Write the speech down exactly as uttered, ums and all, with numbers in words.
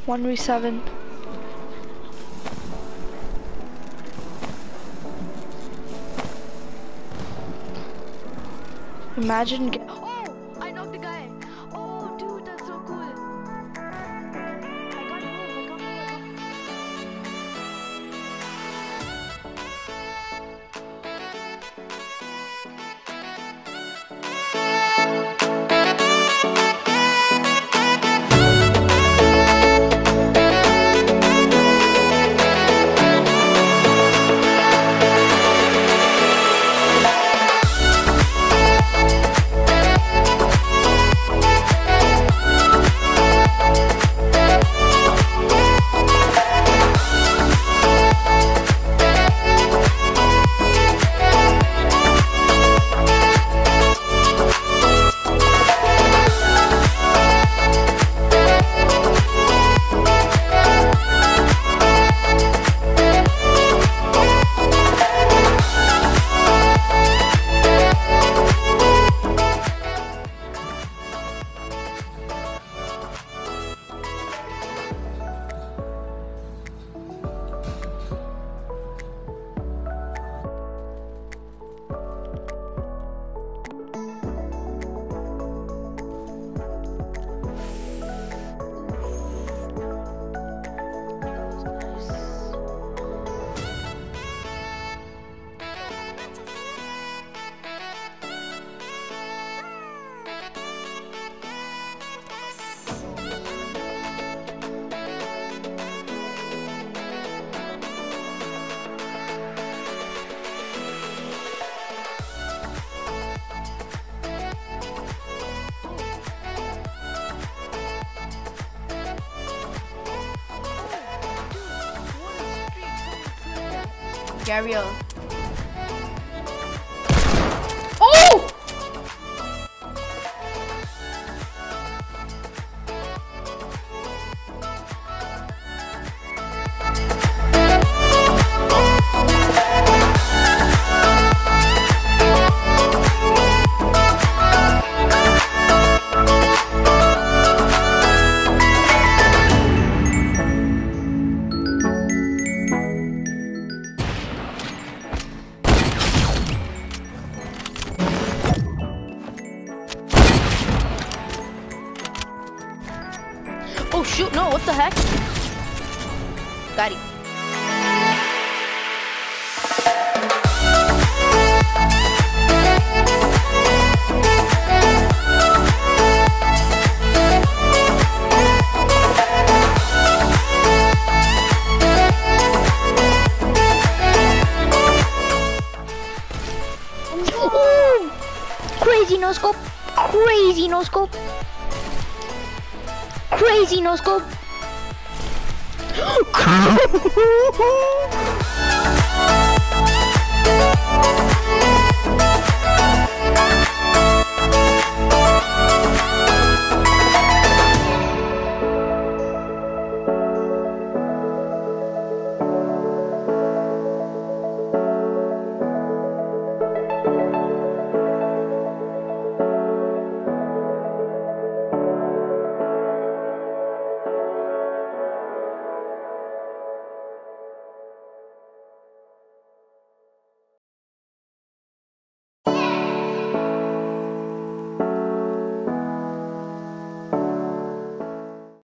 one v seven. Imagine get Oh, I knocked the guy. Oh, dude, that's so cool. I got him. I got him. Gabriel. Oh! Oh shoot, no, what the heck? Got him. Ooh, crazy no scope, crazy no scope, crazy no scope.